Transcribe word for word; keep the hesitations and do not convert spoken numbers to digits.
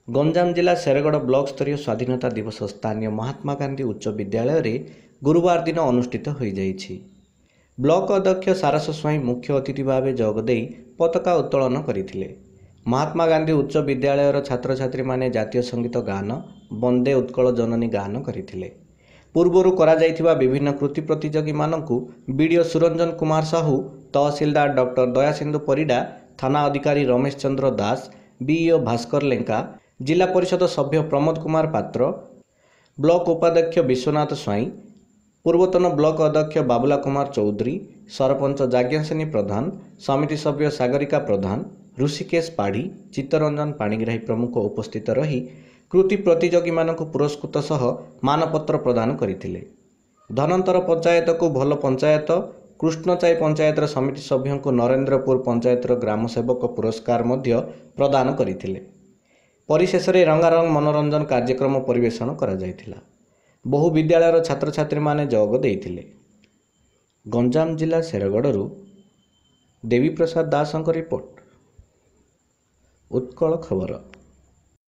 गंजाम जिला शेरगढ़ ब्लॉक स्तरीय स्वाधीनता दिवस स्थानीय महात्मा गांधी उच्च विद्यालय रे गुरुवार दिन अनुष्ठित हो जाइछि। ब्लॉक अध्यक्ष सारस स्वाई मुख्य अतिथि भाव जोगदे पताका उत्तोलन करथिले। महात्मा गांधी उच्च विद्यालयर छात्र छात्री माने जातीय संगीत गान वंदे उत्कल जननी गान करथिले। पूर्वरु करा जाइथिबा विभिन्न कृति प्रतियोगी मानकु बीडीओ सुरंजन कुमार साहू, तहसीलदार डॉक्टर दयासिंधु परिडा, थाना अधिकारी रमेश चंद्र दास, बीईओ भास्कर लेंका, जिला परिषद सभ्य प्रमोद कुमार पात्र, ब्लॉक उपाध्यक्ष विश्वनाथ स्वाई, पूर्वतन ब्लॉक अध्यक्ष बाबुला कुमार चौधरी, सरपंच जाज्ञसेनी प्रधान, समिति सभ्य सागरिका प्रधान, ऋषिकेश पाढ़ी, चित्तरंजन पाणिग्राही प्रमुख उपस्थित रही कृति प्रतियोगी मानक पुरस्कृत सह मानपत्र प्रदान करथिले। धनंतर पंचायत को भल पंचायत, कृष्णचाई पंचायत समिति सभ्यों को नरेंद्रपुर पंचायत ग्राम सेवक पुरस्कार मध्य प्रदान करथिले। परिशेष रे रंगारंग मनोरंजन कार्यक्रम परिवेषण करा जायथिला। बहु विद्यालयर छात्र छात्री माने जोग देइथिले। गंजाम जिला शेरगढ़ देवी प्रसाद दासଙ୍କ रिपोर्ट, उत्कल खबर।